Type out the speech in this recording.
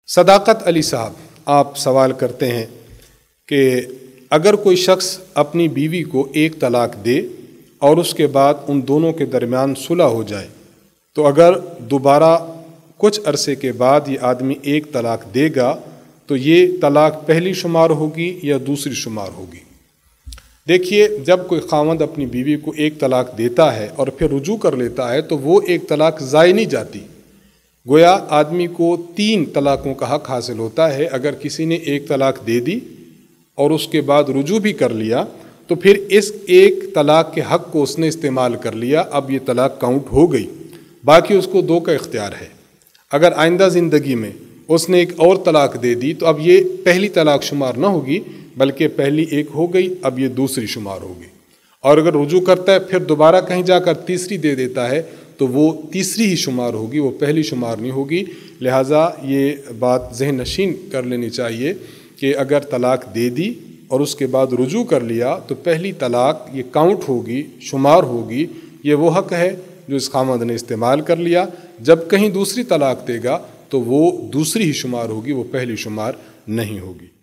صداقت علی صاحب آپ سوال کرتے ہیں کہ اگر کوئی شخص اپنی بیوی کو ایک طلاق دے اور اس کے بعد ان دونوں کے درمیان صلح ہو جائے تو اگر دوبارہ کچھ عرصے کے بعد یہ آدمی ایک طلاق دے گا تو یہ طلاق پہلی شمار ہوگی یا دوسری شمار ہوگی؟ دیکھیے، جب کوئی خاوند اپنی بیوی کو ایک طلاق دیتا ہے اور پھر رجوع کر لیتا ہے تو وہ ایک طلاق ضائع نہیں جاتی، گویا آدمی کو 3 طلاقوں کا حق حاصل ہوتا ہے۔ اگر کسی نے ایک طلاق دے دی اور اس کے بعد رجوع بھی کر لیا تو پھر اس ایک طلاق کے حق کو اس نے استعمال کر لیا، اب یہ طلاق کاؤنٹ ہو گئی، باقی اس کو 2 کا اختیار ہے۔ اگر آئندہ زندگی میں اس نے ایک اور طلاق دے دی تو اب یہ پہلی طلاق شمار نہ ہوگی بلکہ پہلی ایک ہو گئی، اب یہ دوسری شمار ہوگی۔ اور اگر رجوع کرتا ہے پھر دوبارہ کہیں جا کر تیسری دے دیتا ہے تو وہ تیسری ہی شمار ہوگی، وہ پہلی شمار نہیں ہوگی۔ لہٰذا یہ بات ذہن نشین کر لینی چاہیے کہ اگر طلاق دے دی اور اس کے بعد رجوع کر لیا تو پہلی طلاق یہ کاؤنٹ ہوگی، شمار ہوگی، یہ وہ حق ہے جو اس خاوند نے استعمال کر لیا۔ جب کہیں دوسری طلاق دے گا تو وہ دوسری ہی شمار ہوگی، وہ پہلی شمار نہیں ہوگی۔